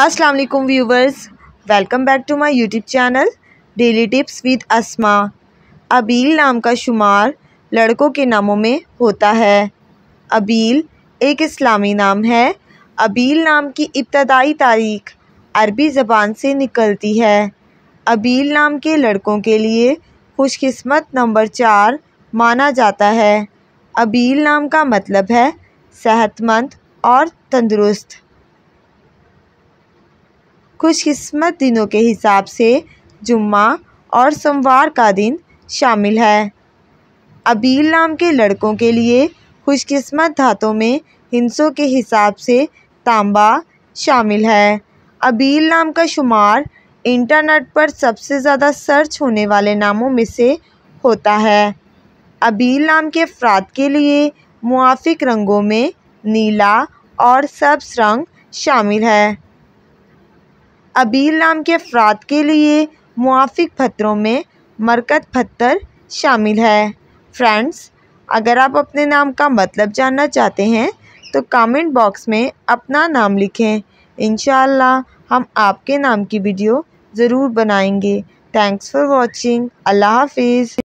अस्सलाम वालेकुम viewers, welcome back to my YouTube channel daily tips with Asma. अबील नाम का शुमार लड़कों के नामों में होता है। अबील एक इस्लामी नाम है। अबील नाम की इब्तदाई तारीख अरबी ज़बान से निकलती है। अबील नाम के लड़कों के लिए खुशकिस्मत नंबर 4 माना जाता है। अबील नाम का मतलब है सेहतमंद और तंदुरुस्त। खुशकिस्मत दिनों के हिसाब से जुम्मा और सोमवार का दिन शामिल है। अबील नाम के लड़कों के लिए खुशकिस्मत धातों में हिंसों के हिसाब से तांबा शामिल है। अबील नाम का शुमार इंटरनेट पर सबसे ज़्यादा सर्च होने वाले नामों में से होता है। अबील नाम के अफराद के लिए मुआफिक रंगों में नीला और सब्ज़ रंग शामिल है। अबील नाम के अफराद के लिए मुआफिक पत्थरों में मरकत पत्थर शामिल है। फ्रेंड्स, अगर आप अपने नाम का मतलब जानना चाहते हैं तो कमेंट बॉक्स में अपना नाम लिखें। इंशाअल्लाह हम आपके नाम की वीडियो ज़रूर बनाएंगे। Thanks for watching. अल्लाह हाफिज़।